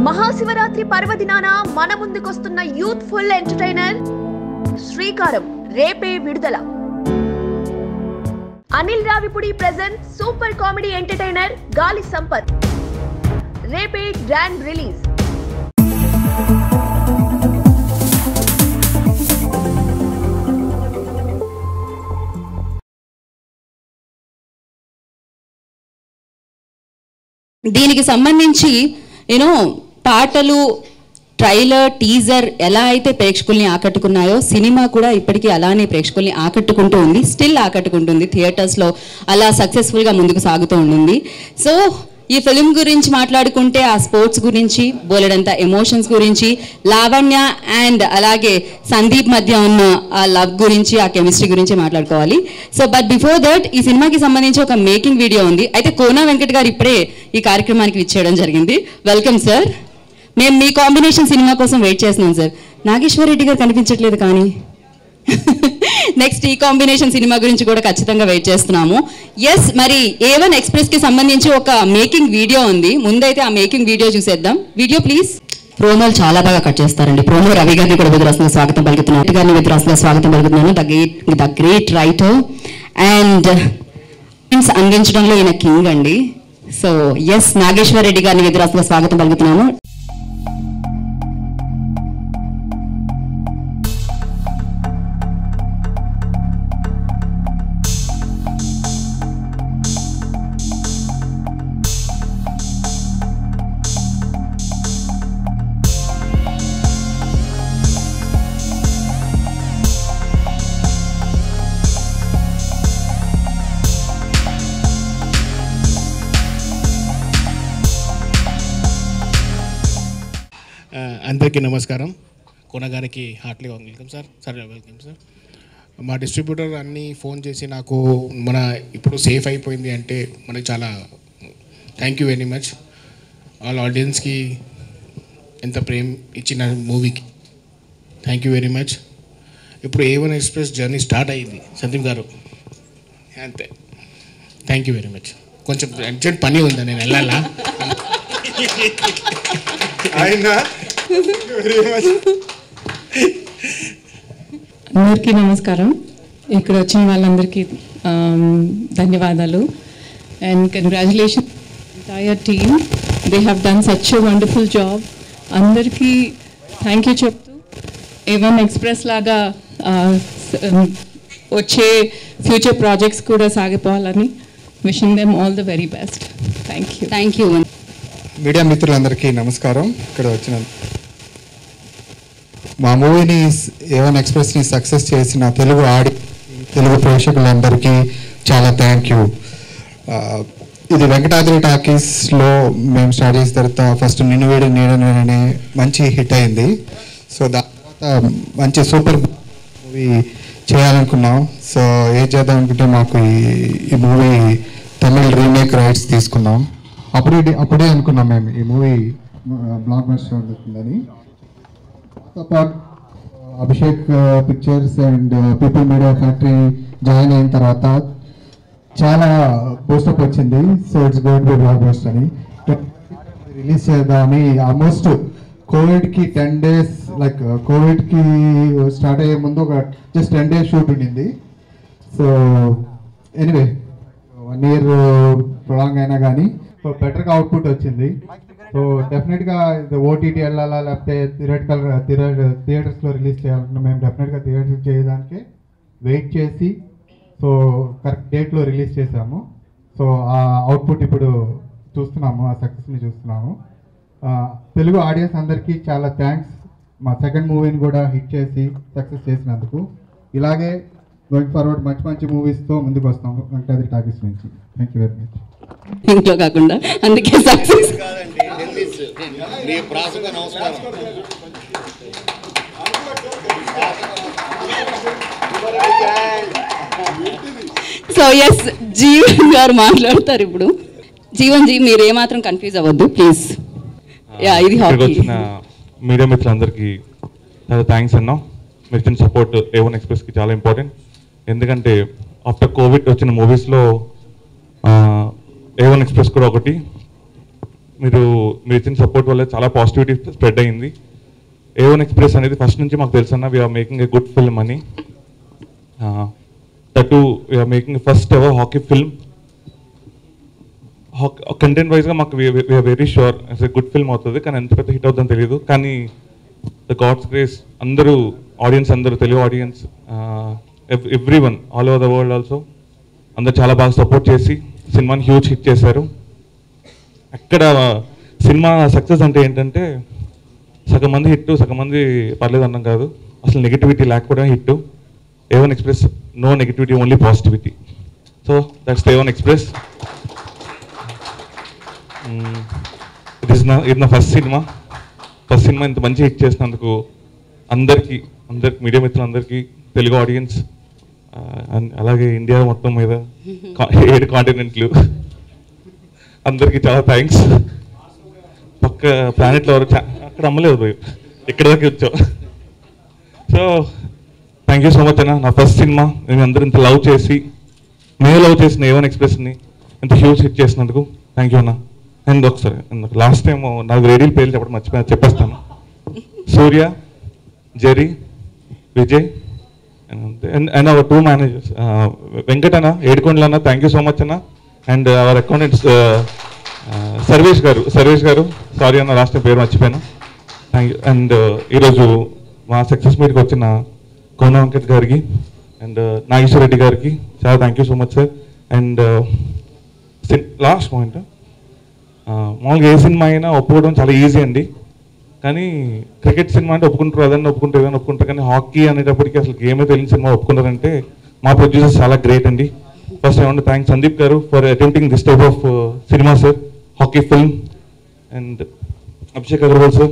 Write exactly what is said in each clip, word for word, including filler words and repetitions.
మహాశివరాత్రి పర్వదినాన మన ముందుకొస్తున్న youthful entertainer Sreekaram రేపే విడుదల. Anil Ravipudi present super comedy entertainer Gaali Sampath రేపే గ్రాండ్ రిలీజ్. దీనికి సంబంధించి యూనో పాటలు, ట్రైలర్, టీజర్ ఎలా అయితే ప్రేక్షకుల్ని ఆకట్టుకున్నాయో సినిమా కూడా ఇప్పటికీ అలానే ప్రేక్షకుల్ని ఆకట్టుకుంటూ ఉంది, స్టిల్ ఆకట్టుకుంటుంది. థియేటర్స్లో అలా సక్సెస్ఫుల్గా ముందుకు సాగుతూ ఉంటుంది. సో ఈ ఫిలిం గురించి మాట్లాడుకుంటే ఆ స్పోర్ట్స్ గురించి, బోలెడంత ఎమోషన్స్ గురించి, లావణ్య అండ్ అలాగే సందీప్ మధ్య ఉన్న ఆ లవ్ గురించి, ఆ కెమిస్ట్రీ గురించి మాట్లాడుకోవాలి. సో బట్ బిఫోర్ దట్ ఈ సినిమాకి సంబంధించి ఒక మేకింగ్ వీడియో ఉంది. అయితే కోనా వెంకట్ గారు ఇప్పుడే ఈ కార్యక్రమానికి విచ్చేయడం జరిగింది. Welcome sir. మేము మీ కాంబినేషన్ సినిమా కోసం వెయిట్ చేస్తున్నాం సార్. నాగేశ్వర్ రెడ్డి గారు కనిపించట్లేదు, కానీ నెక్స్ట్ ఈ కాంబినేషన్ సినిమా గురించి కూడా ఖచ్చితంగా వెయిట్ చేస్తున్నాము. ఎస్, మరి ఏ వన్ ఎక్స్ప్రెస్కి సంబంధించి ఒక మేకింగ్ వీడియో ఉంది. ముందైతే ఆ మేకింగ్ వీడియో చూసేద్దాం. Video please. ప్రోమోలు చాలా బాగా కట్ చేస్తారండి. ప్రోమో రవి గారిని కూడా విధురాసంగా స్వాగతం పలుకుతున్నాను. గారిని విధురాసంగా స్వాగతం పలుకుతున్నాను. The great the great writer and అందించడంలో ఈయన కింగ్ అండి. సో ఎస్, నాగేశ్వర్ రెడ్డి గారిని విధురాసంగా స్వాగతం పలుకుతున్నాము. అందరికీ నమస్కారం. కోన గారికి heartily welcome sir. Sir welcome sir. మా డిస్ట్రిబ్యూటర్ అన్నీ ఫోన్ చేసి నాకు మన ఇప్పుడు సేఫ్ అయిపోయింది అంటే మనకి చాలా thank you very much. All ఆడియన్స్కి ఎంత ప్రేమ ఇచ్చిన మూవీకి థ్యాంక్ యూ వెరీ మచ్. ఇప్పుడు A one Express journey start అయ్యింది సందీప్ గారు, అంతే. Thank you very much. కొంచెం అర్జెంట్ పని ఉందా, నేను వెళ్ళాలా? అందరికీ నమస్కారం. ఇక్కడ వచ్చిన వాళ్ళందరికీ ధన్యవాదాలు and congratulation entire team. They have done such a wonderful job. అందరికీ థ్యాంక్ యూ చెప్తూ ఏ వన్ ఎక్స్ప్రెస్ లాగా వచ్చే ఫ్యూచర్ ప్రాజెక్ట్స్ కూడా సాగిపోవాలని wishing them all the very best. Thank you. Thank you. Media మిత్రులందరికీ నమస్కారం. ఇక్కడ వచ్చిన మా మూవీని ఏ వన్ ఎక్స్ప్రెస్ని సక్సెస్ చేసిన తెలుగు ఆడి తెలుగు ప్రేక్షకులందరికీ చాలా థ్యాంక్ యూ. ఇది వెంకటాద్రి టాకీస్లో మేము స్టార్ట్ చేసిన తర్వాత ఫస్ట్ నిన్ను వేడి నీడను అనే మంచి హిట్ అయింది. సో దాని తర్వాత మంచి సూపర్ మూవీ చేయాలనుకున్నాం. సో ఏం చేద్దాం అనుకుంటే మాకు ఈ మూవీ తమిళ్ రీమేక్ రైట్స్ తీసుకున్నాం. అప్పుడే అప్పుడే అనుకున్నాం మేము ఈ మూవీ బ్లాక్ బస్టర్ అవుతుందని. పాటు Abhishek pictures and people media factory join అయిన తర్వాత చాలా పోస్టప్ వచ్చింది. So it's going to be blockbuster అని రిలీజ్ చేద్దామని ఆల్మోస్ట్ కోవిడ్కి టెన్ డేస్ లైక్ కోవిడ్కి స్టార్ట్ అయ్యే ముందు ఒక జస్ట్ టెన్ డేస్ షూట్ ఉండింది. So anyway one year prolong అయినా కానీ సో బెటర్గా అవుట్పుట్ వచ్చింది. సో డెఫినెట్గా ఓటీటీ వెళ్ళాలా లేకపోతే థియేటికల్ థియేటర్స్లో రిలీజ్ చేయాలనుకున్నా మేము డెఫినెట్గా థియేటర్ చేయడానికి వెయిట్ చేసి సో కరెక్ట్ డేట్లో రిలీజ్ చేసాము. సో ఆ అవుట్పుట్ ఇప్పుడు చూస్తున్నాము, ఆ సక్సెస్ని చూస్తున్నాము. తెలుగు ఆడియన్స్ అందరికీ చాలా థ్యాంక్స్. మా సెకండ్ మూవీని కూడా హిట్ చేసి సక్సెస్ చేసినందుకు. ఇలాగే గోయింగ్ ఫార్వర్డ్ మంచి మంచి మూవీస్తో ముందుకు వస్తాం వెంకటాద్రి టాకీస్ నుంచి. Thank you very much. ఇంట్లో కాకుండా అందుకే సక్సెస్. సో ఎస్, జీవన్ గారు మాట్లాడతారు ఇప్పుడు. జీవన్ జీ, మీరు ఏమాత్రం కన్ఫ్యూజ్ అవ్వద్దు ప్లీజ్. ఇది వచ్చిన మీడియా మిత్రులందరికీ చాలా థ్యాంక్స్ అన్నా. మీరు ఇచ్చిన సపోర్ట్ ఏ వన్ ఎక్స్ప్రెస్కి చాలా ఇంపార్టెంట్. ఎందుకంటే ఆఫ్టర్ కోవిడ్ వచ్చిన మూవీస్లో ఏ వన్ ఎక్స్ప్రెస్ కూడా ఒకటి. మీరు మీరు ఇచ్చిన సపోర్ట్ వల్ల చాలా పాజిటివిటీ స్ప్రెడ్ అయింది. ఏ వన్ ఎక్స్ప్రెస్ అనేది ఫస్ట్ నుంచి మాకు తెలుసన్న we're making a good film అని. That we're making first ever hockey film. Content వైజ్గా మాకు we're very sure it's good film అవుతుంది, కానీ ఎంత పెద్ద హిట్ అవుతుందని తెలియదు. కానీ ద గాడ్స్ గ్రేస్ అందరూ ఆడియన్స్ అందరూ Telugu audience everyone all over the world also అందరు చాలా బాగా సపోర్ట్ చేసి సినిమాని హ్యూజ్ హిట్ చేశారు. అక్కడ సినిమా సక్సెస్ అంటే ఏంటంటే సగం మంది హిట్ సగం మంది పర్లేదు అన్నం కాదు, అసలు నెగిటివిటీ లేకపోవడం hit. A one Express no negativity, only positivity. So that's A one Express. It is నా ఇది నా ఫస్ట్ సినిమా. ఫస్ట్ సినిమా ఇంత మంచి హిట్ చేసినందుకు అందరికీ అందరికి మీడియా మిత్రులందరికీ, తెలుగు ఆడియన్స్, అలాగే ఇండియా మొత్తం మీద ఏడు కాంటినెంట్లు అందరికీ చాలా థ్యాంక్స్. పక్క ప్లానెట్లో ఎవరు అక్కడ అమ్మలేదు, ఇక్కడ దాకా వచ్చావు. So thank you so much అన్న. నా ఫస్ట్ సినిమా నేను అందరూ ఇంత లవ్ చేసి మేము లవ్ చేసిన ఏ వన్ ఎక్స్ప్రెస్ని ఇంత హ్యూజ్ హిట్ చేసినందుకు థ్యాంక్ యూ అన్న. అండ్ ఒకసారి లాస్ట్ టైం నాకు రేడియో పేర్లు చెప్పడం మర్చిపోయినా, చెప్పేస్తాను. Surya, Jerry, Vijay and our two managers, Venkat అన్న, ఏడుకొండలు అన్న, థ్యాంక్ యూ సో మచ్ అన్న. And our accountants Sarvesh garu Sarvesh గారు సారీ అన్న లాస్ట్ టైం పేరు మర్చిపోయాను. Thank you. అండ్ ఈరోజు మా సక్సెస్ మీట్కి వచ్చిన కోన వెంకట్ గారికి అండ్ నాగేశ్వర రెడ్డి గారికి చాలా thank you so much sir. And last point, మామూలుగా ఏ సినిమా అయినా ఒప్పుకోవడం చాలా ఈజీ అండి, కానీ క్రికెట్ సినిమా అంటే ఒప్పుకుంటారు, అదన్నీ ఒప్పుకుంటారు, ఏదైనా ఒప్పుకుంటారు, కానీ హాకీ అనేటప్పటికి అసలు గేమే తెలియని సినిమా ఒప్పుకున్నారంటే మా ప్రొడ్యూసర్స్ చాలా గ్రేట్ అండి. First I want to thank Sandeep garu for attempting this type of సినిమా sir, hockey film. And Abhishek Agarwal sir,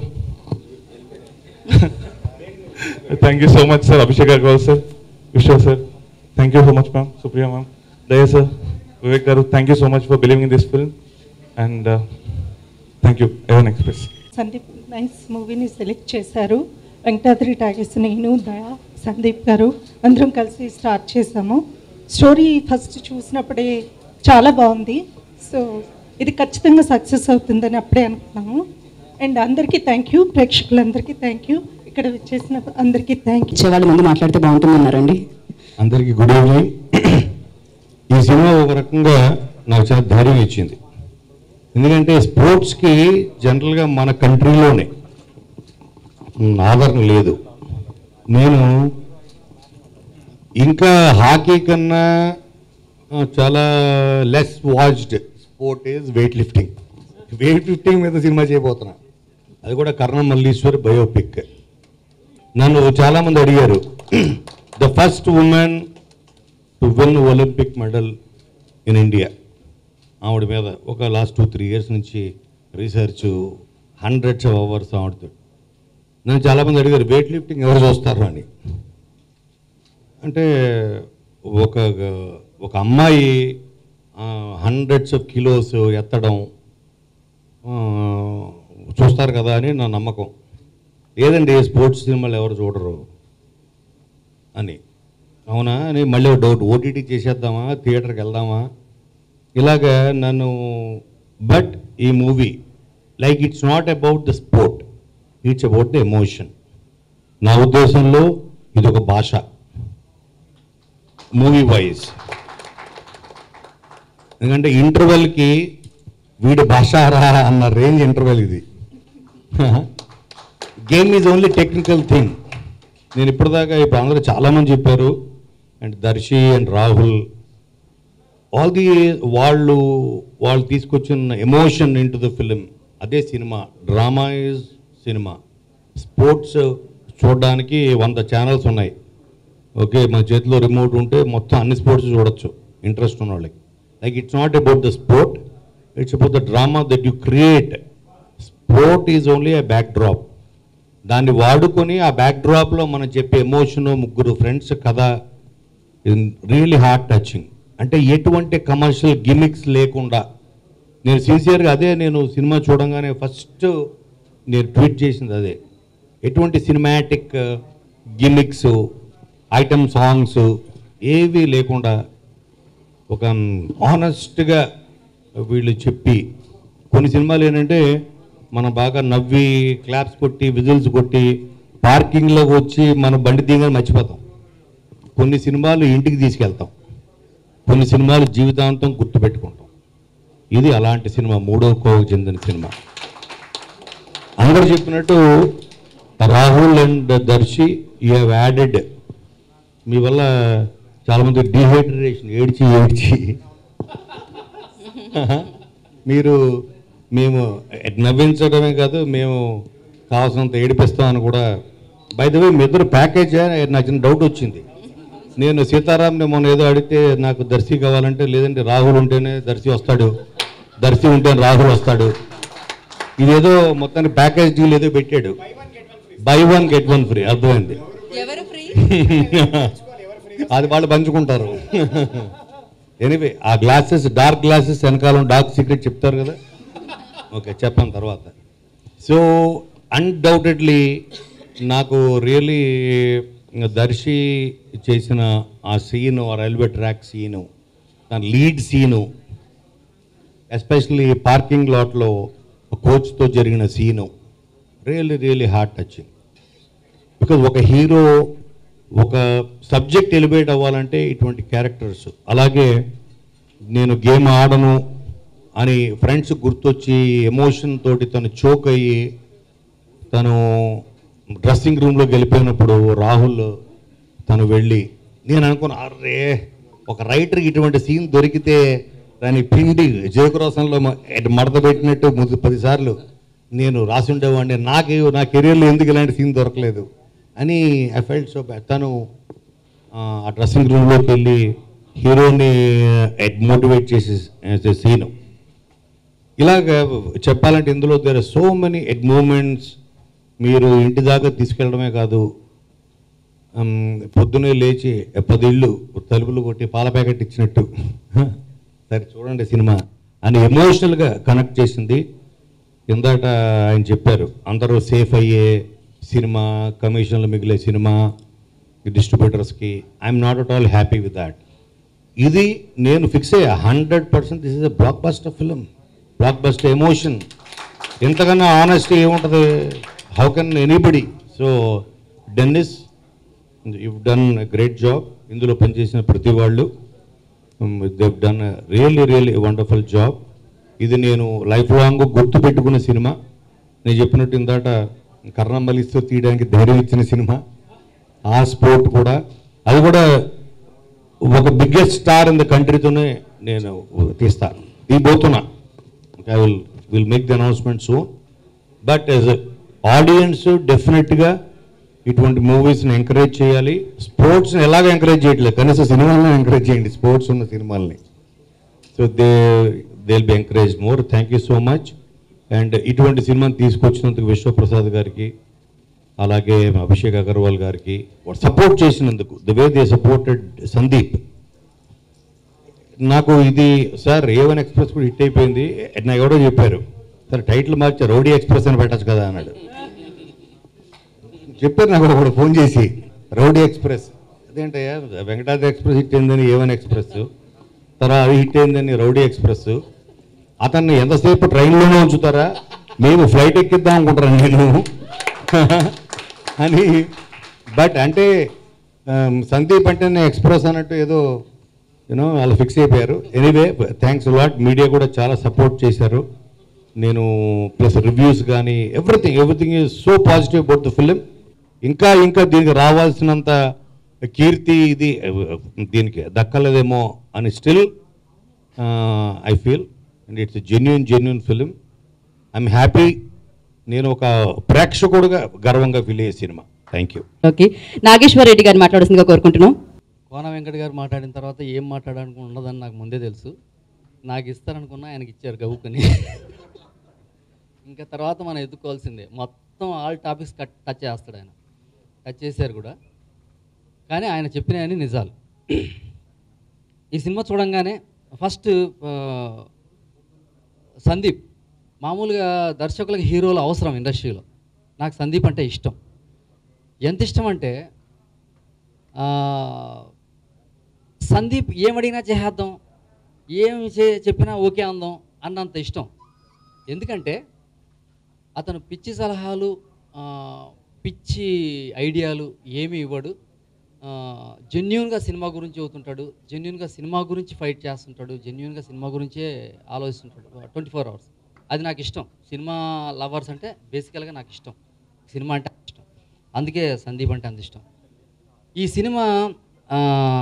thank you so much sir. Abhishek Agarwal sir, Vishwa sir, thank you so much ma'am. Supriya ma'am, Daya sir, Vivek garu, thank you so much for believing in this film. And thank you A one Express. Sandeep nice మూవీని select చేశారు. Venkatadri talkies, నేను, దయా, సందీప్ గారు అందరం కలిసి start చేశాము. Story first చూసినప్పుడే చాలా బాగుంది. సో ఇది ఖచ్చితంగా సక్సెస్ అవుతుందని అప్పుడే అనుకున్నాము. అండ్ అందరికీ థ్యాంక్ యూ, ప్రేక్షకులందరికీ థ్యాంక్ యూ, ఇక్కడ వచ్చేసిన అందరికీ థ్యాంక్ యూ. వాళ్ళ ముందు మాట్లాడితే బాగుంటుందన్నారండి. అందరికీ గుడ్ ఈవినింగ్. ఈ సినిమా ఒక రకంగా నాకు చాలా ధైర్యం ఇచ్చింది, ఎందుకంటే స్పోర్ట్స్కి జనరల్గా మన కంట్రీలోనే ఆదరణ లేదు. నేను ఇంకా హాకీ కన్నా చాలా less watched sport is weightlifting. Weightlifting మీద సినిమా చేయబోతున్నా, అది కూడా కర్ణం మల్లీశ్వర్ బయోపిక్. నన్ను చాలామంది అడిగారు, the first women to win Olympic medal in India. ఆవిడ మీద ఒక లాస్ట్ టూ త్రీ ఇయర్స్ నుంచి రీసెర్చ్, హండ్రెడ్స్ ఆఫ్ అవర్స్ ఆవిడతో. నన్ను చాలామంది అడిగారు వెయిట్ లిఫ్టింగ్ ఎవరు చూస్తారు అని. అంటే ఒక ఒక అమ్మాయి హండ్రెడ్స్ ఆఫ్ కిలోస్ ఎత్తడం చూస్తారు కదా అని నా నమ్మకం. లేదండి స్పోర్ట్స్ సినిమాలు ఎవరు చూడరు అని. అవునా అని మళ్ళీ డౌట్, ఓటీటీ చేసేద్దామా, థియేటర్కి వెళ్దామా, ఇలాగా నన్ను. బట్ ఈ movie like it's not about the sport, it's about the emotion. నా ఉద్దేశంలో ఇది ఒక భాష మూవీ వైజ్. ఎందుకంటే ఇంటర్వెల్కి వీడి భాష రా అన్న రేంజ్ ఇంటర్వెల్ ఇది. Game is only technical thing. నేను ఇప్పటిదాకా ఇప్పుడు అందరూ చాలామంది చెప్పారు, and Darshi and Rahul, all the వాళ్ళు వాళ్ళు తీసుకొచ్చిన emotion into the film, అదే సినిమా. డ్రామా ఈజ్ సినిమా. స్పోర్ట్స్ చూడడానికి వంద ఛానల్స్ ఉన్నాయి. ఓకే, మన చేతిలో రిమోట్ ఉంటే మొత్తం అన్ని స్పోర్ట్స్ చూడొచ్చు ఇంట్రెస్ట్ ఉన్న వాళ్ళకి. Like it's not about the sport, it's about the drama that you create. Sport is only a backdrop. దాన్ని వాడుకొని ఆ బ్యాక్డ్రాప్లో మనం చెప్పే ఎమోషన్, ముగ్గురు ఫ్రెండ్స్ కథ రియల్లీ హార్ట్ టచింగ్. అంటే ఎటువంటి కమర్షియల్ గిమిక్స్ లేకుండా, నేను సిన్సియర్గా అదే నేను సినిమా చూడంగానే ఫస్ట్ నేను ట్వీట్ చేసింది అదే. ఎటువంటి సినిమాటిక్ గిమిక్స్, ఐటమ్ సాంగ్స్ ఏవి లేకుండా ఒక ఆనెస్ట్గా వీళ్ళు చెప్పి కొన్ని సినిమాలు ఏంటంటే మనం బాగా నవ్వి క్లాప్స్ కొట్టి విజిల్స్ కొట్టి పార్కింగ్లోకి వచ్చి మన బండి దిగని మర్చిపోతాం. కొన్ని సినిమాలు ఇంటికి తీసుకెళ్తాం, కొన్ని సినిమాలు జీవితాంతం గుర్తుపెట్టుకుంటాం. ఇది అలాంటి సినిమా, మూడో కోవకు చెందిన సినిమా. అందరూ చెప్పినట్టు Rahul and Darshi you have added, మీ వల్ల చాలామంది డీహైడ్రేషన్ ఏడ్చి ఏడ్చి మీరు మేము నవ్వించడమే కాదు మేము కావాల్సినంత ఏడిపిస్తామని కూడా. బై ద వే మీ ఇద్దరు ప్యాకేజ్ నాకు చిన్న డౌట్ వచ్చింది. నేను సీతారాంని మొన్న ఏదో అడిగితే నాకు దర్శి కావాలంటే, లేదంటే రాహుల్ ఉంటేనే దర్శి వస్తాడు, దర్శి ఉంటేనే రాహుల్ వస్తాడు. ఇదేదో మొత్తానికి ప్యాకేజ్ డీల్ ఏదో పెట్టాడు, buy one get one free. అర్థమైంది, అది వాళ్ళు పంచుకుంటారు. ఎనీవే ఆ గ్లాసెస్, డార్క్ గ్లాసెస్ వెనకాల డార్క్ సీక్రెట్ చెప్తారు కదా, ఓకే చెప్పాను తర్వాత. సో అన్డౌటెడ్లీ నాకు రియలీ దర్శి చేసిన ఆ సీను, ఆ రైల్వే ట్రాక్ సీను, దాని లీడ్ సీను, ఎస్పెషల్లీ పార్కింగ్ లాట్లో కోచ్తో జరిగిన scene really really heart touching. Because ఒక హీరో ఒక సబ్జెక్ట్ ఎలివేట్ అవ్వాలంటే ఇటువంటి క్యారెక్టర్స్. అలాగే నేను గేమ్ ఆడను అని ఫ్రెండ్స్ గుర్తొచ్చి ఎమోషన్ తోటి తను చోక్ అయ్యి తను డ్రెస్సింగ్ రూమ్లోకి వెళ్ళిపోయినప్పుడు రాహుల్ తను వెళ్ళి, నేను అనుకున్నా అరే ఒక రైటర్కి ఇటువంటి సీన్ దొరికితే దాని పిండి జయకురాసంలో మడత పెట్టినట్టు ముందు పదిసార్లు నేను రాసి ఉండేవాడిని, నాకు నా కెరీర్లో ఎందుకు ఇలాంటి సీన్ దొరకలేదు అని ఐ ఫెల్ట్ సో బ్యాడ్. తను ఆ డ్రెస్సింగ్ రూమ్లోకి వెళ్ళి హీరోని మోటివేట్ చేసే సీను. ఇలాగ చెప్పాలంటే ఇందులో దేర్ ఆర్ సో మెనీ ఎడ్ మూమెంట్స్. మీరు ఇంటి దాకా తీసుకెళ్ళడమే కాదు, పొద్దునే లేచి పదిళ్ళు తలుపులు కొట్టి పాల ప్యాకెట్ ఇచ్చినట్టు సరే చూడండి సినిమా అని ఎమోషనల్గా కనెక్ట్ చేసింది. ఇందాక ఆయన చెప్పారు అందరూ సేఫ్ అయ్యే సినిమా, కమిషన్లు మిగిలే సినిమా డిస్ట్రిబ్యూటర్స్కి. I'm not at all happy with that. ఇది నేను ఫిక్స్ అయ్యా hundred percent this is a blockbuster film, blockbuster emotion. ఇంతకన్నా ఆనెస్టీ ఏముంటుంది, how can anybody. So Dennis you've done a great job. ఇందులో పనిచేసిన ప్రతి వాళ్ళు they've done a really really wonderful job. ఇది నేను లైఫ్ లాంగ్ గుర్తు పెట్టుకున్న సినిమా. నేను చెప్పినట్టు ఇందాక కర్ణంబలిస్తూ తీయడానికి ధైర్యం ఇచ్చిన సినిమా. ఆ స్పోర్ట్ కూడా, అది కూడా ఒక బిగ్గెస్ట్ స్టార్ ఇన్ ద కంట్రీతోనే నేను తీస్తాను, తీయబోతున్నా. I will will make the announcement soon. But as audience డెఫినెట్గా ఇటువంటి మూవీస్ని ఎంకరేజ్ చేయాలి. స్పోర్ట్స్ని ఎలాగ ఎంకరేజ్ చేయట్లేదు, కనీసం సినిమాలను ఎంకరేజ్ చేయండి, స్పోర్ట్స్ ఉన్న సినిమాలని. So they they will be encourage more. Thank you so much. And ఇటువంటి సినిమాని తీసుకొచ్చినందుకు విశ్వప్రసాద్ గారికి, అలాగే అభిషేక్ అగర్వాల్ గారికి సపోర్ట్ చేసినందుకు, the way they supported Sandeep. నాకు ఇది సార్ ఏ వన్ ఎక్స్ప్రెస్ కూడా హిట్ అయిపోయింది, నాకు ఎవడో చెప్పారు సార్ టైటిల్ మార్చి రౌడీ ఎక్స్ప్రెస్ అని పెట్టచ్చు కదా అన్నాడు. చెప్పారు నాకు ఒకడు ఫోన్ చేసి, రౌడీ ఎక్స్ప్రెస్ అదేంటయ్యా, వెంకటాద్రి ఎక్స్ప్రెస్ హిట్ అయిందని ఏ వన్ ఎక్స్ప్రెస్, తర్వాత అది హిట్ అయిందని రౌడీ ఎక్స్ప్రెస్. అతన్ని ఎంతసేపు ట్రైన్లోనే ఉంచుతారా, మేము ఫ్లైట్ ఎక్కిద్దాం అనుకుంటారా నేను అని. బట్ అంటే సందీప్ అంటేనే ఎక్స్ప్రెస్ అన్నట్టు ఏదో యూనో వాళ్ళు ఫిక్స్ అయిపోయారు. Anyway thanks lot. మీడియా కూడా చాలా సపోర్ట్ చేశారు. నేను ప్లస్ రివ్యూస్ కానీ everything everything is so positive about the film. ఇంకా ఇంకా దీనికి రావాల్సినంత కీర్తి ఇది దీనికి దక్కలేదేమో అని still I feel. And it's genuine genuine film. I'm happy. నేను ఒక ప్రేక్షకుడుగా గర్వంగా ఫీల్ అయ్యే సినిమా. Thank you. Okay, Nageshwar Reddy garu మాట్లాడాల్సిందిగా కోరుకుంటున్నాం. కోన వెంకట గారు మాట్లాడిన తర్వాత ఏం మాట్లాడాలనుకు ఉండదని నాకు ముందే తెలుసు. నాకు ఇస్తారనుకున్నా ఆయనకి ఇచ్చారు గవుకొని. ఇంకా తర్వాత మనం ఎదుర్కోవాల్సిందే. మొత్తం ఆల్ టాపిక్స్ కట్ టచ్ చేస్తాడు ఆయన, టచ్ చేశారు కూడా. కానీ ఆయన చెప్పినవన్నీ నిజాలు. ఈ సినిమా చూడంగానే ఫస్ట్ సందీప్, మామూలుగా దర్శకులకు హీరోలు అవసరం ఇండస్ట్రీలో. నాకు సందీప్ అంటే ఇష్టం. ఎంత ఇష్టం అంటే సందీప్ ఏమడిగినా చేసేద్దాం, ఏం చే చెప్పినా ఓకే అందాం అన్నంత ఇష్టం. ఎందుకంటే అతను పిచ్చి సలహాలు ఆ, పిచ్చి ఐడియాలు ఏమీ ఇవ్వడు. జెన్యున్గా సినిమా గురించి అవుతుంటాడు, జెన్యున్గా సినిమా గురించి ఫైట్ చేస్తుంటాడు, జెన్యున్గా సినిమా గురించే ఆలోచిస్తుంటాడు ట్వంటీ ఫోర్ అవర్స్. అది నాకు ఇష్టం. సినిమా లవర్స్ అంటే బేసికల్గా నాకు ఇష్టం, సినిమా అంటే ఇష్టం. అందుకే సందీప్ అంటే అంత ఇష్టం. ఈ సినిమా ఆ,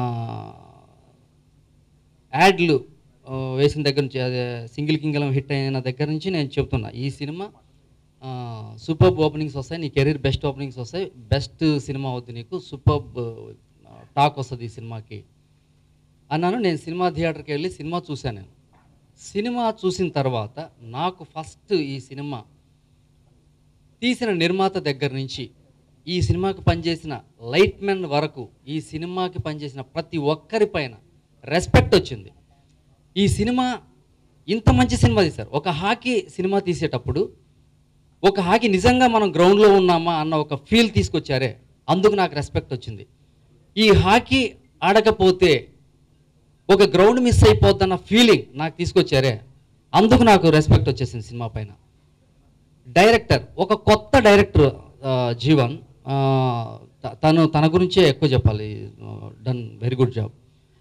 యాడ్లు ఆ, వేసిన దగ్గర నుంచి, అదే సింగిల్ కింగలం హిట్ అయిన దగ్గర నుంచి నేను చెప్తున్నా, ఈ సినిమా సూపర్బ్ ఓపెనింగ్స్ వస్తాయి, నీ కెరీర్ బెస్ట్ ఓపెనింగ్స్ వస్తాయి, బెస్ట్ సినిమా అవుద్ది నీకు, సూపర్బ్ టాక్ వస్తుంది ఈ సినిమాకి అన్నాను. నేను సినిమా థియేటర్కి వెళ్ళి సినిమా చూశాను. నేను సినిమా చూసిన తర్వాత నాకు ఫస్ట్ ఈ సినిమా తీసిన నిర్మాత దగ్గర నుంచి, ఈ సినిమాకి పనిచేసిన లైట్ మెన్ వరకు, ఈ సినిమాకి పనిచేసిన ప్రతి ఒక్కరి పైన రెస్పెక్ట్ వచ్చింది. ఈ సినిమా ఇంత మంచి సినిమా తీశారు. ఒక హాకీ సినిమా తీసేటప్పుడు ఒక హాకీ నిజంగా మనం గ్రౌండ్లో ఉన్నామా అన్న ఒక ఫీల్ తీసుకొచ్చారే, అందుకు నాకు రెస్పెక్ట్ వచ్చింది. ఈ హాకీ ఆడకపోతే ఒక గ్రౌండ్ మిస్ అయిపోద్దన్న ఫీలింగ్ నాకు తీసుకొచ్చారే, అందుకు నాకు రెస్పెక్ట్ వచ్చేసింది సినిమా పైన. డైరెక్టర్, ఒక కొత్త డైరెక్టర్ జీవన్, తను తన గురించే ఎక్కువ చెప్పాలి, done very good job.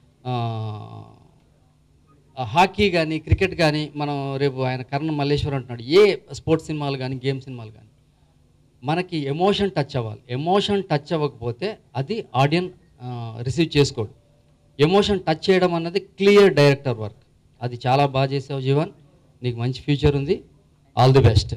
Hockey కానీ క్రికెట్ కానీ మనం రేపు ఆయన కర్ణ మల్లేశ్వర్ అంటున్నాడు, ఏ స్పోర్ట్స్ సినిమాలు కానీ గేమ్ సినిమాలు కానీ మనకి ఎమోషన్ టచ్ అవ్వాలి. ఎమోషన్ టచ్ అవ్వకపోతే అది ఆడియన్స్ రిసీవ్ చేసుకోడు. ఎమోషన్ టచ్ చేయడం అన్నది క్లియర్ డైరెక్టర్ వర్క్. అది చాలా బాగా చేసావు జీవన్, నీకు మంచి ఫ్యూచర్ ఉంది, ఆల్ ది బెస్ట్.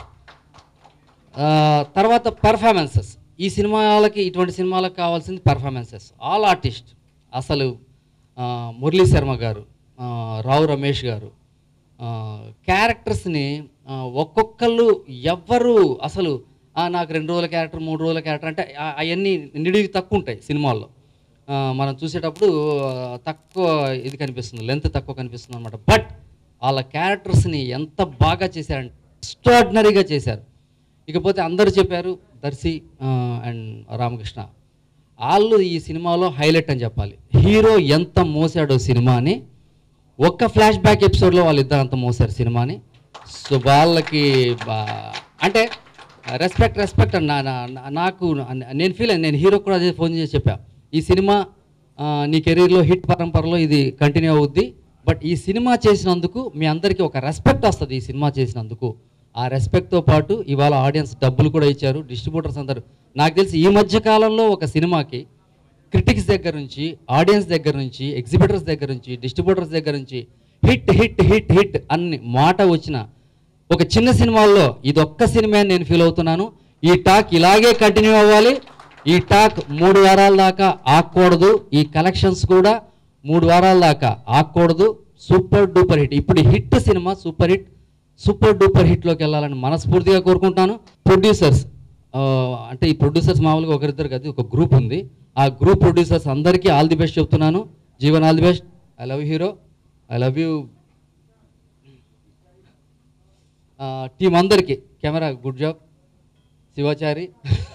తర్వాత పెర్ఫార్మెన్సెస్, ఈ సినిమాలకి ఇటువంటి సినిమాలకు కావాల్సింది పెర్ఫార్మెన్సెస్. ఆల్ ఆర్టిస్ట్, అసలు మురళీ శర్మ గారు, రావు రమేష్ గారు, క్యారెక్టర్స్ని ఒక్కొక్కళ్ళు ఎవ్వరు అసలు నాకు రెండు రోజుల క్యారెక్టర్ మూడు రోజుల క్యారెక్టర్ అంటే అవన్నీ నిడివి తక్కువ ఉంటాయి సినిమాల్లో. మనం చూసేటప్పుడు తక్కువ ఇది కనిపిస్తుంది, లెంత్ తక్కువ కనిపిస్తుంది అనమాట. బట్ వాళ్ళ క్యారెక్టర్స్ని ఎంత బాగా చేశారంటే ఎక్స్ట్రాడినరీగా చేశారు. ఇకపోతే అందరూ చెప్పారు దర్శి అండ్ రామకృష్ణ, వాళ్ళు ఈ సినిమాలో హైలైట్ అని చెప్పాలి. హీరో ఎంత మోసాడో సినిమాని ఒక్క ఫ్లాష్ బ్యాక్ ఎపిసోడ్లో వాళ్ళిద్దరు అంత మోసారు సినిమాని. సో వాళ్ళకి అంటే రెస్పెక్ట్ రెస్పెక్ట్ అని నాకు నేను ఫీల్ అయ్యాను. నేను హీరో కూడా అదే ఫోన్ చేసి చెప్పా, ఈ సినిమా నీ కెరీర్లో హిట్ పరంపరలో ఇది కంటిన్యూ అవుద్ది, బట్ ఈ సినిమా చేసినందుకు మీ అందరికీ ఒక రెస్పెక్ట్ వస్తుంది. ఈ సినిమా చేసినందుకు ఆ రెస్పెక్ట్తో పాటు ఇవాళ ఆడియన్స్ డబ్బులు కూడా ఇచ్చారు, డిస్ట్రిబ్యూటర్స్ అందరూ. నాకు తెలిసి ఈ మధ్య కాలంలో ఒక సినిమాకి క్రిటిక్స్ దగ్గర నుంచి, ఆడియన్స్ దగ్గర నుంచి, ఎగ్జిబిటర్స్ దగ్గర నుంచి, డిస్ట్రిబ్యూటర్స్ దగ్గర నుంచి హిట్ హిట్ హిట్ హిట్ అన్ని మాట వచ్చిన ఒక చిన్న సినిమాల్లో ఇది ఒక్క సినిమా నేను ఫీల్ అవుతున్నాను. ఈ టాక్ ఇలాగే కంటిన్యూ అవ్వాలి, ఈ టాక్ మూడు వారాల దాకా ఆగకూడదు, ఈ కలెక్షన్స్ కూడా మూడు వారాల దాకా ఆగకూడదు. సూపర్ డూపర్ హిట్, ఇప్పుడు హిట్ సినిమా సూపర్ హిట్, సూపర్ డూపర్ హిట్లోకి వెళ్ళాలని మనస్ఫూర్తిగా కోరుకుంటాను. ప్రొడ్యూసర్స్ అంటే ఈ ప్రొడ్యూసర్స్ మామూలుగా ఒకరిద్దరు కాదు, ఒక గ్రూప్ ఉంది. ఆ గ్రూప్ ప్రొడ్యూసర్స్ అందరికీ ఆల్ ది బెస్ట్ చెప్తున్నాను. Jeevan all the best. I love hero, I love you team అందరికీ. Camera good job, Shivachari,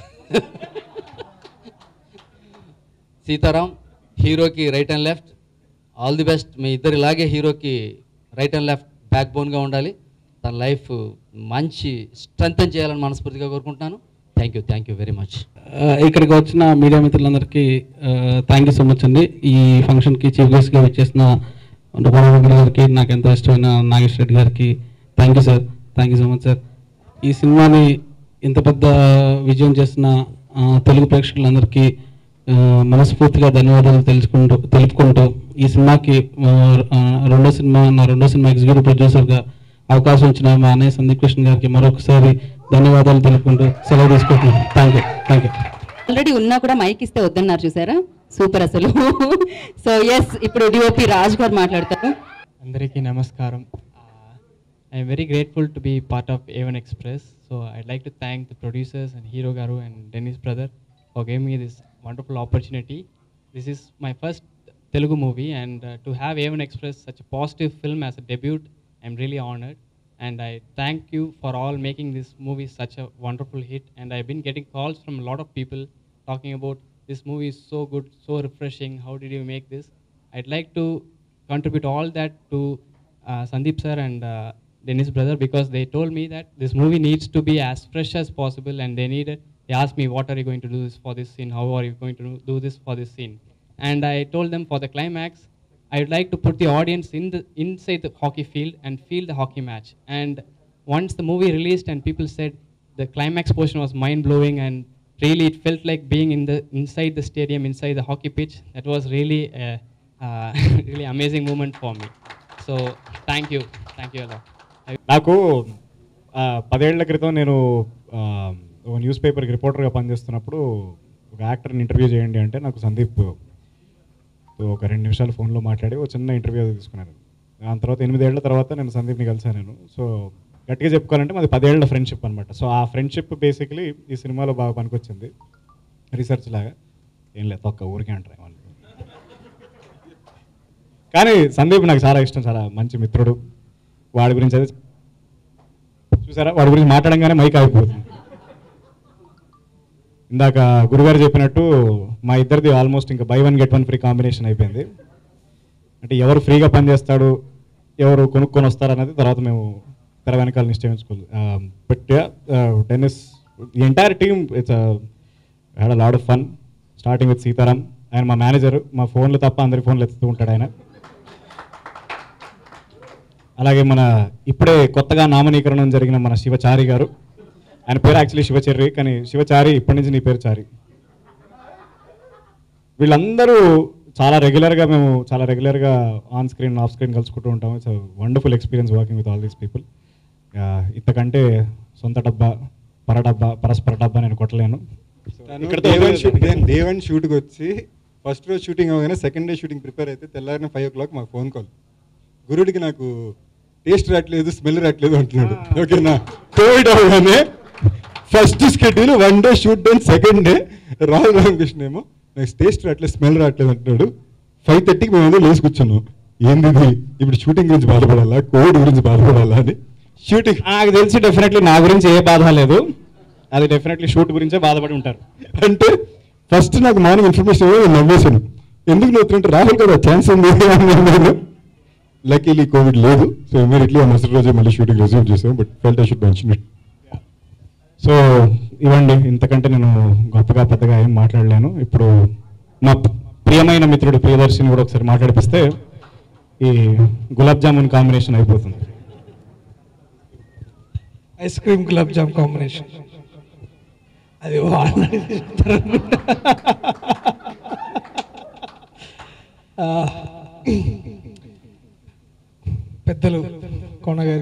Sitaram, హీరోకి right and left all the best. మీ ఇద్దరు ఇలాగే హీరోకి రైట్ అండ్ లెఫ్ట్ బ్యాక్ బోన్గా ఉండాలి, తన లైఫ్ మంచి స్ట్రెంగ్తన్ చేయాలని మనస్ఫూర్తిగా కోరుకుంటున్నాను. Thank you thank you very much. ఇక్కడికి వచ్చిన మీడియా మిత్రులందరికీ థ్యాంక్ యూ సో మచ్ అండి. ఈ ఫంక్షన్కి చీఫ్ గెస్ట్గా వచ్చేసిన రఘునాథ్ గారికి, నాకు ఎంతో ఇష్టమైన నాగేశ్వర రెడ్డి గారికి thank you sir, thank you so much sir. ఈ సినిమాని ఇంత పెద్ద విజయం చేసిన తెలుగు ప్రేక్షకులందరికీ మనస్ఫూర్తిగా ధన్యవాదాలు తెలుసుకుంటూ తెలుపుకుంటూ ఈ సినిమాకి రెండో సినిమా నా రెండో సినిమా ఎగ్జిక్యూటివ్ ప్రొడ్యూసర్గా అవకాశం ఇచ్చిన మా అన్నయ్య సందీప్ కృష్ణ గారికి మరొకసారి ధన్యవాదాలు తెలుపుకుంటూ సెలవు తీసుకుంటున్నాను. Thank you thank you. Already ఉన్నా కూడా మైక్ ఇస్తే వద్దన్నారు చూసారా, సూపర్ అసలు. సో ఎస్, ఇప్పుడు డిఓపి రాజ్ గారు మాట్లాడతారు. అందరికీ నమస్కారం. I'm very grateful to be part of A one Express. So I'd like to thank the producers and hero garu and Dennis brother for giving me this wonderful opportunity. This is my first Telugu movie, and uh, to have A one Express such a positive film as a debut, I'm really honored, and I thank you for all making this movie such a wonderful hit. And I've been getting calls from a lot of people talking about this movie is so good, so refreshing, how did you make this? I'd like to contribute all that to uh, Sandeep sir and uh, Dennis brother, because they told me that this movie needs to be as fresh as possible, and they needed, they asked me, what are you going to do this for this scene? How are you going to do this for this scene? And I told them for the climax, I would like to put the audience in the, inside the hockey field and feel the hockey match. And once the movie released and people said the climax portion was mind-blowing, and really it felt like being in the, inside the stadium, inside the hockey pitch, that was really a uh, really amazing moment for me. So thank you, thank you a lot. నాకు పదేళ్ల క్రితం నేను ఒక news పేపర్కి రిపోర్టర్గా పనిచేస్తున్నప్పుడు ఒక యాక్టర్ని interview చేయండి అంటే నాకు సందీప్ ఒక రెండు నిమిషాలు ఫోన్లో మాట్లాడి ఒక చిన్న ఇంటర్వ్యూ తీసుకున్నాను. దాని తర్వాత ఎనిమిదేళ్ల తర్వాత నేను సందీప్ని కలిసాను నేను. సో గట్టిగా చెప్పుకోవాలంటే మాది పదేళ్ల ఫ్రెండ్షిప్ అనమాట. సో ఆ ఫ్రెండ్షిప్ బేసిక్లీ ఈ సినిమాలో బాగా పనికొచ్చింది, రీసెర్చ్ లాగా. ఏం లేదు, తొక్క ఊరికే అంటారు వాళ్ళు. కానీ సందీప్ నాకు చాలా ఇష్టం, చాలా మంచి మిత్రుడు. వాడి గురించి అయితే చూసారా, వాడి గురించి మాట్లాడంగానే మైక్ అయిపోతుంది. ఇందాక గురుగారు చెప్పినట్టు మా ఇద్దరిది ఆల్మోస్ట్ ఇంకా buy one get one free combination అయిపోయింది. అంటే ఎవరు ఫ్రీగా పనిచేస్తాడు, ఎవరు కొనుక్కొని వస్తారు అనేది తర్వాత మేము తెర వెనకాల నిశ్చయించుకోవాలి. But Dennis, the entire team, it's had a lot of fun, starting with Sitaram. ఆయన మా మేనేజర్, మా ఫోన్లు తప్ప అందరి ఫోన్లు ఎత్తుతూ ఉంటాడు ఆయన. అలాగే మన ఇప్పుడే కొత్తగా నామనీకరణం జరిగిన మన శివచారి గారు, ఆయన పేరు యాక్చువల్లీ శివచర్రి, కానీ శివచారి ఇప్పటి నుంచి నీ పేరు చారి. వీళ్ళందరూ చాలా రెగ్యులర్గా, మేము చాలా రెగ్యులర్గా ఆన్ స్క్రీన్ ఆఫ్ స్క్రీన్ కలుసుకుంటూ ఉంటాము. It's wonderful experience working with all these people. ఇంతకంటే సొంత డబ్బా, పర డబ్బా, పరస్పర డబ్బా నేను కొట్టలేను. దేవన్ షూట్కి వచ్చి ఫస్ట్ రోజు షూటింగ్ అవగానే సెకండ్ డే షూటింగ్ ప్రిపేర్ అయితే తెల్లారిన ఫైవ్ ఓ క్లాక్ మాకు ఫోన్ కాల్. గురుడికి నాకు టేస్ట్ రావట్లేదు, స్మెల్ రావట్లేదు అంటున్నాడు. ఓకేనా, కోవిడ్ అవగానే first schedule one day shoot done, second day Rahul Ramakrishna ఏమో నాకు టేస్ట్ రావట్లేదు, స్మెల్ రావట్లేదు అంటున్నాడు. ఫైవ్ థర్టీకి మేము ఏదో లేచి కూర్చున్నాం. ఏంది ఇప్పుడు షూటింగ్ గురించి బాధపడాలా, కోవిడ్ గురించి బాధపడాలా అని. షూటింగ్ నాకు తెలిసి డెఫినెట్లీ నా గురించి ఏ బాధ లేదు, అది డెఫినెట్లీ షూట్ గురించే బాధపడి ఉంటారు. అంటే ఫస్ట్ నాకు మార్నింగ్ ఇన్ఫర్మేషన్ నేను నవ్వేశాను. ఎందుకు నవ్వుతుంటే రాహుల్ కదా ఛాన్స్ ఉంది అన్నాను. లక్కీలీ కోవిడ్ లేదు. సో ఇమీడియట్లీ ఆ మరుసటి రోజే మళ్ళీ షూటింగ్ రెజ్యూమ్ చేసాం. But felt I should mention it. So ఇవ్వండి, ఇంతకంటే నేను గొప్పగా పెద్దగా ఏం మాట్లాడలేను. ఇప్పుడు మా ప్రియమైన మిత్రుడు ప్రియదర్శిని కూడా ఒకసారి మాట్లాడిపిస్తే ఈ గులాబ్ జామున్ కాంబినేషన్ అయిపోతుంది. Ice cream gulab jam combination అది పెద్దలు కోన గారి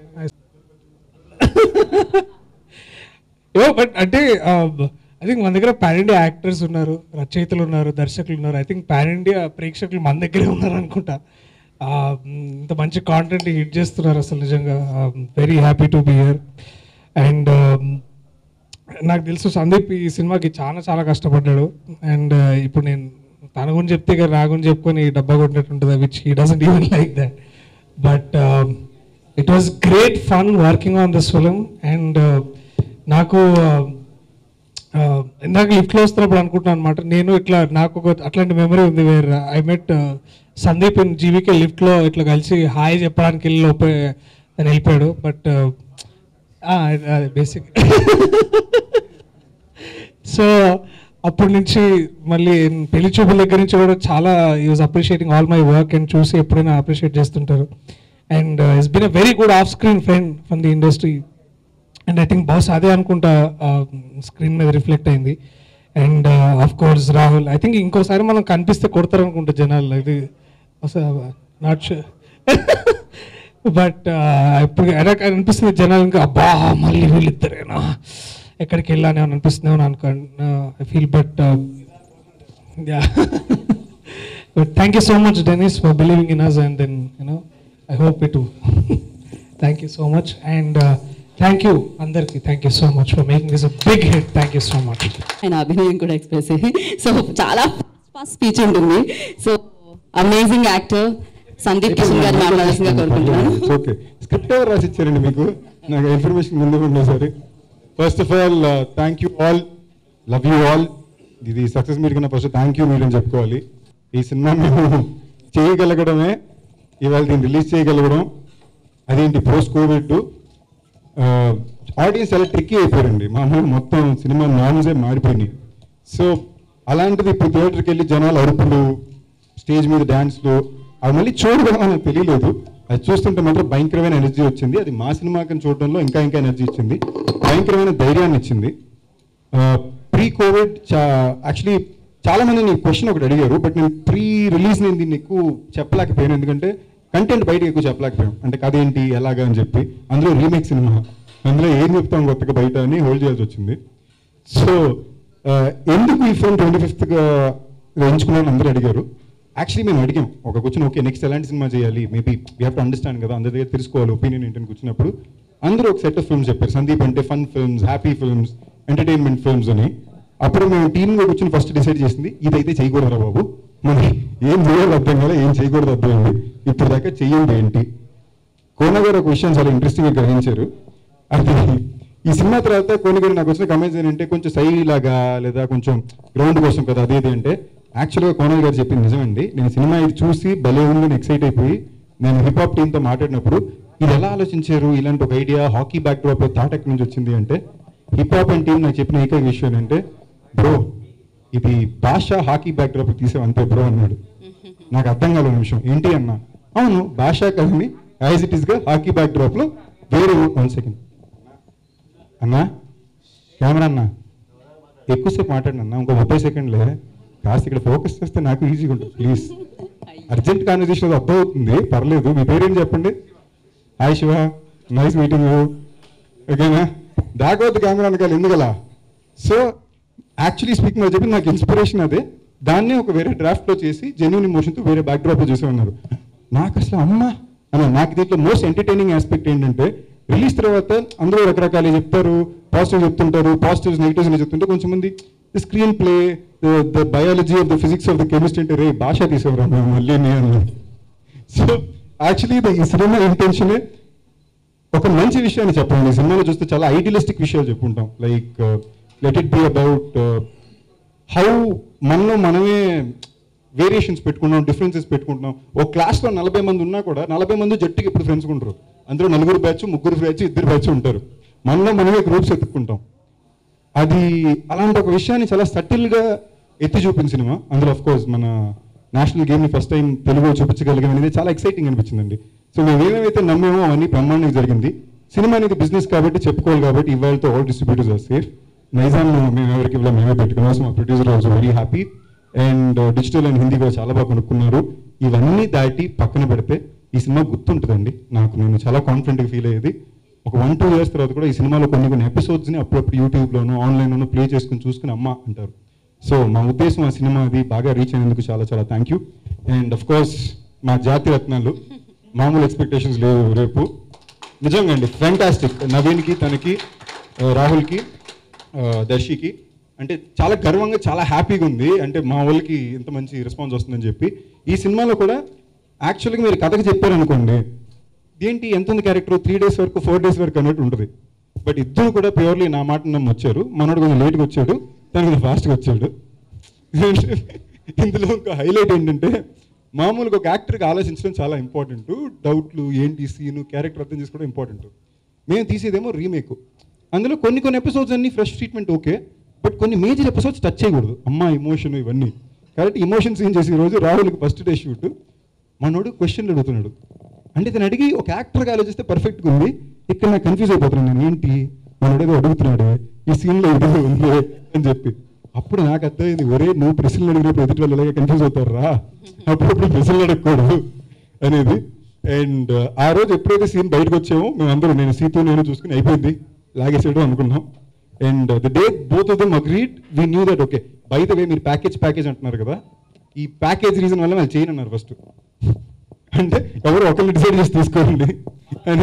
ఏవో. బట్ అంటే ఐ థింక్ మన దగ్గర పాన్ ఇండియా యాక్టర్స్ ఉన్నారు, రచయితలు ఉన్నారు, దర్శకులు ఉన్నారు. ఐ థింక్ పాన్ ఇండియా ప్రేక్షకులు మన దగ్గరే ఉన్నారు అనుకుంటా. ఇంత మంచి కాంటెంట్ హిట్ చేస్తున్నారు అసలు నిజంగా. Very happy to be here. And నాకు తెలుసు సందీప్ ఈ సినిమాకి చాలా చాలా కష్టపడ్డాడు. అండ్ ఇప్పుడు నేను తన గురించి చెప్తే కదా నా గురించి చెప్పుకొని డబ్బా కొట్టినట్టు ఉంటుంది, which he doesn't even like that. But it was great fun working on this film. And నాకు ఇందాక లిఫ్ట్లో వస్తున్నప్పుడు అనుకుంటున్నాను అనమాట, నేను ఇట్లా నాకు ఒక అట్లాంటి మెమరీ ఉంది where I met Sandeep in GVK లిఫ్ట్లో ఇట్లా కలిసి హాయ్ చెప్పడానికి వెళ్ళి లోపే అని వెళ్ళిపోయాడు. బట్ బేసిక్ సో అప్పటి నుంచి మళ్ళీ పెళ్లి చూపుల దగ్గర నుంచి కూడా చాలా ఈ was appreciating all my work and చూసి ఎప్పుడైనా అప్రిషియేట్ చేస్తుంటారు. And it's been a very good off screen friend from the industry. And I think boss అదే అనుకుంటా స్క్రీన్ మీద రిఫ్లెక్ట్ అయింది. And of course Rahul, I think ఇంకోసారి మనం కనిపిస్తే కొడతారు అనుకుంటా జనాలు, ఇది నాట్ షూర్. బట్ ఇప్పుడు ఎలా అనిపిస్తుంది జనాలు, ఇంకా అబ్బా మళ్ళీ వీళ్ళిద్దరేనా ఎక్కడికి వెళ్ళానే అని అనిపిస్తుంది అని అనుకో I feel. But but thank you so much Dennis for believing in us. And then you know I hope it. Thank you so much. And thank you అందరికి, thank you so much for making this a big hit. Thank you so much. ఆయన అభినయం కూడా express so చాలా fast speech ఉంటుంది. So amazing actor Sandeep Kishan garu మాట్లాడాల్సిందిగా కోరుకుంటున్నాను. Okay, script ఎవరు రాసి ఇచ్చారండి మీకు? నాకు ఇన్ఫర్మేషన్ ముందు ఉండేసరి. First of all thank you all, love you all. ఇది సక్సెస్ మీరు కన్నా ఫస్ట్ థ్యాంక్ యూ మీరు అని చెప్పుకోవాలి. ఈ సినిమా మేము చేయగలగడమే, ఇవాళ దీన్ని రిలీజ్ చేయగలగడం అదేంటి పోస్ట్ కోవిడ్ ఆడియన్స్ చాలా ట్రిక్కీ అయిపోయారండి. మామూలు మొత్తం సినిమా నార్మ్సే మారిపోయినాయి. సో అలాంటిది ఇప్పుడు థియేటర్కి వెళ్ళి జనాలు అరుపులు, స్టేజ్ మీద డ్యాన్స్లు అవి మళ్ళీ చూడడం నాకు తెలియలేదు. అది చూస్తుంటే మాత్రం భయంకరమైన ఎనర్జీ వచ్చింది. అది మా సినిమాకి చూడడంలో ఇంకా ఇంకా ఎనర్జీ ఇచ్చింది, భయంకరమైన ధైర్యాన్ని ఇచ్చింది. ప్రీ కోవిడ్ చా యాక్చువల్లీ చాలామంది నేను క్వశ్చన్ ఒకటి అడిగారు, బట్ నేను ప్రీ రిలీజ్ నేను దీన్ని ఎక్కువ చెప్పలేకపోయాను, ఎందుకంటే కంటెంట్ బయటకు ఎక్కువ చెప్పలేకపోయాం. అంటే కథ ఏంటి ఎలాగా అని చెప్పి, అందులో రీమేక్ సినిమా, అందులో ఏం చెప్తాం కొత్తగా బయట అని హోల్డ్ చేయాల్సి వచ్చింది. సో ఎందుకు ఈ ఫిల్మ్ ట్వంటీ ఫిఫ్త్గా ఎంచుకున్నాను అందరూ అడిగారు. యాక్చువల్లీ మేము అడిగాం ఒక కూర్చొని, ఓకే నెక్స్ట్ ఎలాంటి సినిమా చేయాలి, maybe we have to understand కదా, అందరి దగ్గర తెలుసుకోవాలి ఒపీనియన్ ఏంటని కూర్చున్నప్పుడు అందరూ ఒక సెట్ ఆఫ్ ఫిల్మ్స్ చెప్పారు. సందీప్ అంటే fun films, happy films, entertainment films అని. అప్పుడు మేము టీమ్గా కూర్చొని ఫస్ట్ డిసైడ్ చేసింది ఇదైతే చేయకూడదురా బాబు, మరి ఏం చేయాలి అర్థం కదా, ఏం చేయకూడదు అర్థమైంది. ఇప్పుడు దాకా చెయ్యండి ఏంటి. కోన గారు ఒక విషయం చాలా ఇంట్రెస్టింగ్గా గ్రహించారు. అది ఈ సినిమా తర్వాత కొన్ని కొన్ని నాకు వచ్చిన కమెంట్స్ ఏంటంటే కొంచెం సై లాగా లేదా కొంచెం గ్రౌండ్ కోసం కదా అదేది అంటే, యాక్చువల్గా కోనల్ గారు చెప్పింది నిజమండి. నేను సినిమా ఇది చూసి భలే ఉందని ఎక్సైట్ అయిపోయి నేను హిప్ హాప్ టీంతో మాట్లాడినప్పుడు ఇది ఎలా ఆలోచించారు, ఇలాంటి ఒక idea hockey backdrop thought ఎక్కడి నుంచి వచ్చింది అంటే, హిప్ హాప్ అండ్ టీం నాకు చెప్పిన ఏకైక విషయం ఏంటంటే, బ్రో ఇది భాష హాకీ బ్యాక్ డ్రాప్ తీసాం అంతే బ్రో అన్నాడు. నాకు అర్థం కాలేదు నిమిషం ఏంటి అన్న, అవును భాష కథని యాజ్ ఇట్ ఈస్గా హాకీ బ్యాక్ డ్రాప్లో వేరే వన్ సెకండ్ అన్నా కెమెరా అన్న ఎక్కువసేపు మాట్లాడిన అన్న ఇంకో ముప్పై సెకండ్లే కాస్త ఇక్కడ ఫోకస్ చేస్తే నాకు ఈజీగా ఉంటుంది ప్లీజ్. అర్జెంట్ కాన్వర్జేషన్ అర్థం అవుతుంది పర్లేదు. మీ పేరేం చెప్పండి. Hi Shiva, nice meeting. ఓకేనా, దాగవద్దు కెమెరా అనకాలి ఎందుకలా. సో యాక్చువల్లీ స్పీకింగ్ అని చెప్పి నాకు ఇన్స్పిరేషన్ అదే, దాన్నే ఒక వేరే డ్రాఫ్ట్లో చేసి జెన్యూన్ ఇమోషన్తో వేరే బ్యాక్ డ్రాప్లో చేసే ఉన్నారు. నాకు అసలు అమ్మ అన్న నాకు దీంట్లో మోస్ట్ ఎంటర్టైనింగ్ ఆస్పెక్ట్ ఏంటంటే, రిలీజ్ తర్వాత అందరూ రకరకాలు చెప్తారు, పాజిటివ్ చెప్తుంటారు, పాజిటివ్స్ నెగిటివ్స్ అని చెప్తుంటే కొంచెం మంది the screenplay, the biology of the physics of the chemistry అంటే రే భాష తీసేవరా మేము మళ్ళీ నేను. సో యాక్చువల్లీ ఈ సినిమా ఇంటెన్షనే ఒక మంచి విషయాన్ని చెప్పండి. ఈ సినిమాలో చూస్తే చాలా ఐడియలిస్టిక్ విషయాలు చెప్పుకుంటాం, like let it be about how మనలో మనమే వేరియేషన్స్ పెట్టుకుంటాం, డిఫరెన్సెస్ పెట్టుకుంటున్నాం. ఒక క్లాస్లో నలభై మంది ఉన్నా కూడా నలభై మంది జట్టుకి ఇప్పుడు ఫ్రెండ్స్ ఉంటారు, అందులో నలుగురు బ్యాచ్, ముగ్గురు బ్యాచ్, ఇద్దరు బ్యాచ్ ఉంటారు. మనలో మనమే గ్రూప్స్ ఎత్తుక్కుంటాం. అది అలాంటి ఒక విషయాన్ని చాలా సటిల్గా ఎత్తి చూపిన సినిమా. అందులో ఆఫ్ కోర్స్ మన నేషనల్ గేమ్ని ఫస్ట్ టైం తెలుగులో చూపించగలిగాం అనేది చాలా ఎక్సైటింగ్ అనిపించిందండి. సో మేము ఏమేమైతే నమ్మేమో అవన్నీ బ్రహ్మాండంగా జరిగింది. సినిమా అనేది బిజినెస్ కాబట్టి చెప్పుకోవాలి కాబట్టి ఇవాళతో all distributors are safe. Nizam మేము ఎవరికి ఇవ్వాలి మేమే పెట్టుకున్నాం. సో మా producer also very happy. And digital and Hindi కూడా చాలా బాగా కొనుక్కున్నారు. ఇవన్నీ దాటి పక్కన పెడితే ఈ సినిమా గుర్తుంటుందండి నాకు. నేను చాలా కాన్ఫిడెంట్గా ఫీల్ అయ్యేది. ఒక వన్ టూ ఇయర్స్ తర్వాత కూడా ఈ సినిమాలో కొన్ని కొన్ని ఎపిసోడ్స్ని అప్పుడప్పుడు యూట్యూబ్లోనూ ఆన్లైన్లోనూ ప్లే చేసుకుని చూసుకుని అమ్మ అంటారు. సో మా ఉద్దేశం ఆ సినిమా అది బాగా రీచ్ అయినందుకు చాలా చాలా thank you. And of course మా జాతి రత్నాలు, మామూలు ఎక్స్పెక్టేషన్స్ లేవు రేపు. నిజంగా అండి ఫ్యాంటాస్టిక్. నవీన్కి, తనకి, రాహుల్కి, దర్శికి అంటే చాలా గర్వంగా చాలా హ్యాపీగా ఉంది. అంటే మా వాళ్ళకి ఇంత మంచి రెస్పాన్స్ వస్తుందని చెప్పి. ఈ సినిమాలో కూడా యాక్చువల్గా మీరు కథకు చెప్పారనుకోండి, ఏంటి ఎంత ఉంది క్యారెక్టర్, త్రీ డేస్ వరకు ఫోర్ డేస్ వరకు అన్నట్టు ఉంటుంది. బట్ ఇద్దరు కూడా ప్యూర్లీ నా మాట నమ్మి వచ్చారు. మనోడు కొంచెం లేట్గా వచ్చాడు, తను కొంచెం ఫాస్ట్గా వచ్చాడు. ఇందులో ఒక హైలైట్ ఏంటంటే, మామూలుగా ఒక యాక్టర్కి ఆలోచించడం చాలా ఇంపార్టెంట్. డౌట్లు ఏంటి, సీను, క్యారెక్టర్ అర్థం చేసుకోవడం ఇంపార్టెంట్. మేము తీసేదేమో రీమేక్. అందులో కొన్ని కొన్ని ఎపిసోడ్స్ అన్ని ఫ్రెష్ ట్రీట్మెంట్ ఓకే, బట్ కొన్ని మేజర్ ఎపిసోడ్స్ టచ్ చేయకూడదు. అమ్మ ఇమోషన్ ఇవన్నీ కాబట్టి ఇమోషన్స్ ఏం చేసి ఈరోజు రాహుల్కి ఫస్ట్ డే షూట్ మనోడు క్వశ్చన్లు అడుగుతున్నాడు. అంటే తను అడిగి ఒక యాక్టర్గా ఆలోచిస్తే పర్ఫెక్ట్గా ఉంది. ఇక్కడ నాకు కన్ఫ్యూజ్ అయిపోతున్నాను, నేను ఏంటి మనోడు ఏదో అడుగుతున్నాడు ఈ సీన్లో ఏదో ఉంది అని చెప్పి. అప్పుడు నాకు అర్థమైంది, ఒరే నువ్వు ప్రశ్నలు అడిగినప్పుడు ఎదుటి వాళ్ళు ఎలాగే కన్ఫ్యూజ్ అవుతారు రా, అప్పుడప్పుడు ప్రశ్నలు అడగకూడదు అనేది. అండ్ ఆ రోజు ఎప్పుడైతే సీన్ బయటకు వచ్చామో మేమందరూ, నేను సీతో నేను చూసుకుని అయిపోయింది లాగేసేయడం అనుకున్నాం. And the day both of them agreed, we knew that okay by the way మీరు ప్యాకేజ్ ప్యాకేజ్ అంటున్నారు కదా, ఈ ప్యాకేజ్ రీజన్ వల్ల వాళ్ళు చేయను అన్నారు ఫస్ట్. అంటే ఎవరు ఒకరిని డిసైడ్ చేసి తీసుకోండి అని.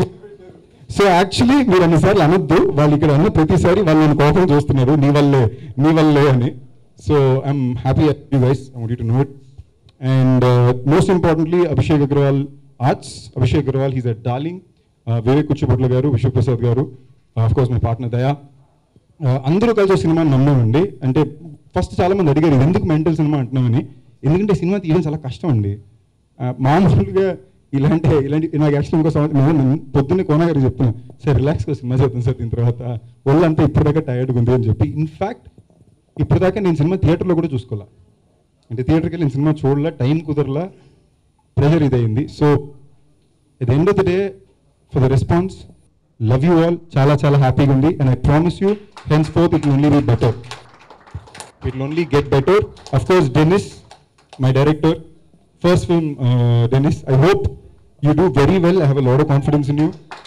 సో యాక్చువల్లీ మీరు అన్నిసార్లు అనొద్దు, వాళ్ళు ఇక్కడ అన్న ప్రతిసారి వాళ్ళు నన్ను కోపం చూస్తున్నారు, నీ వల్లే నీ వల్లే అని. So I'm happy you guys, I want you to know it. And most importantly Abhishek Agarwal arts, Abhishek Agarwal he's a darling. Vivek Kuchibhotla garu, Vishwaprasad గారు, ఆఫ్ కోర్స్ మై పార్ట్నర్ దయా, అందరూ కలిసి సినిమాని నమ్మామండి. అంటే ఫస్ట్ చాలా మంది అడిగారు ఇది ఎందుకు మెంటల్ సినిమా అంటున్నామని. ఎందుకంటే సినిమా తీయడం చాలా కష్టం అండి. మామూలుగా ఇలాంటి ఇలాంటి నాకు యాక్చువల్లీ ఇంకో సంవత్సరం నేను పొద్దున్నే కోన గారికి చెప్తున్నాను సార్ రిలాక్స్గా సినిమా చేద్దాం సార్ దీని తర్వాత ఒళ్ళంతా ఇప్పటిదాకా టైర్డ్గా ఉంది అని చెప్పి. ఇన్ఫ్యాక్ట్ ఇప్పటిదాకా నేను సినిమా థియేటర్లో కూడా చూసుకోవాలా, అంటే థియేటర్కి వెళ్ళి నేను సినిమా చూడలా, టైం కుదరలా, ప్రెజర్ ఇదయింది. So at the end of the day for the response, love you all, చాలా చాలా హ్యాపీగా ఉంది. And I promise you henceforth it will only be better, it will only get better. Of course Dennis, my director, first film Dennis, I hope you do very well. I have a lot of confidence in you.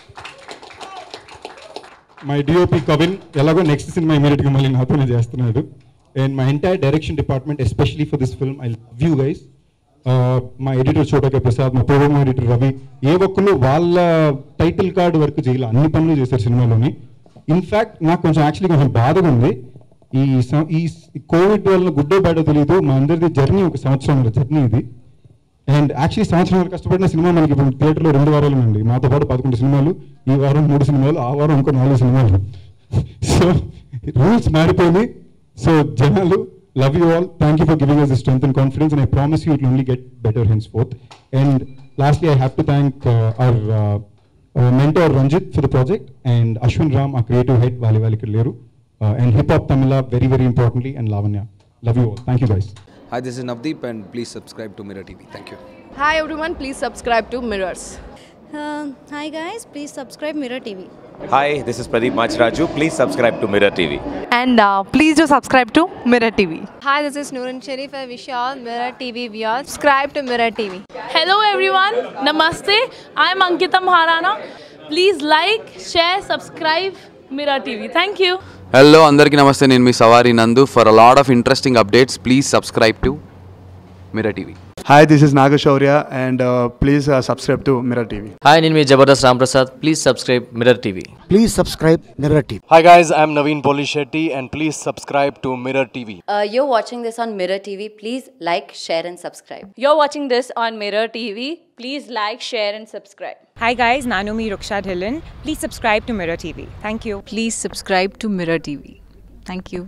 My D O P Kavin elago next cinema immediate ga malli naatone chestunnadu, and my entire direction department, especially for this film, I love you guys. Uh, my editor Chotaka Prasad, my program editor Ravi, ఏ ఒక్కరు వాళ్ళ title card work చేయాలి, అన్ని పనులు చేశారు సినిమాలోని. In fact నాకు కొంచెం యాక్చువల్లీ కొంచెం బాధగా ఉంది, ఈ ఈ కోవిడ్ వల్ల గుడ్డో బ్యాడో తెలియదు, మా అందరిది జర్నీ ఒక సంవత్సరం జర్నీ ఇది. అండ్ యాక్చువల్లీ సంవత్సరం వరకు కష్టపడిన సినిమా మనకి ఇప్పుడు థియేటర్లో రెండు వారాలు ఉంది, మాతో పాటు పదకొండు సినిమాలు, ఈ వారం మూడు సినిమాలు, ఆ వారం ఇంకో నాలుగు సినిమాలు. సో రూల్స్ మారిపోయినాయి. సో జనాలు, love you all, thank you for giving us the strength and confidence, and I promise you it will only get better henceforth. And lastly, I have to thank uh, our uh, uh, mentor Ranjit for the project, and Ashwin Ram, our creative head, Vali Vali Kalleru, uh, and Hip Hop Tamila, very very importantly, and Lavanya. Love you all. Thank you guys. Hi, this is Navdeep, and please subscribe to Mirror T V. Thank you. Hi everyone, please subscribe to Mirrors. Uh, hi guys, please subscribe Mirror T V. Hi, this is Pradeep Machraju. Please subscribe to Mirror T V. And uh, please do subscribe to Mirror T V. Hi, this is Noorun Sharif. I wish you all Mirror T V viewers subscribe to Mirror T V. Hello everyone, Namaste. I am Ankita Maharana. Please like, share, subscribe Mirror T V. Thank you. Hello, andarki namaste. Nenu mi Savari Nandu. For a lot of interesting updates, please subscribe to Mirror T V. Hi, this is Nagashaurya, and uh, please uh, subscribe to Mirror T V. Hi, name is Jabardast Ramprasad. Please subscribe Mirror T V. Please subscribe Mirror T V. Hi guys, I'm Naveen Polishetty, and please subscribe to Mirror T V. Uh, you're watching this on Mirror T V. Please like, share and subscribe. You're watching this on Mirror T V. Please like, share and subscribe. Hi guys, Nanumi Ruksha Dhillon. Please subscribe to Mirror T V. Thank you. Please subscribe to Mirror T V. Thank you.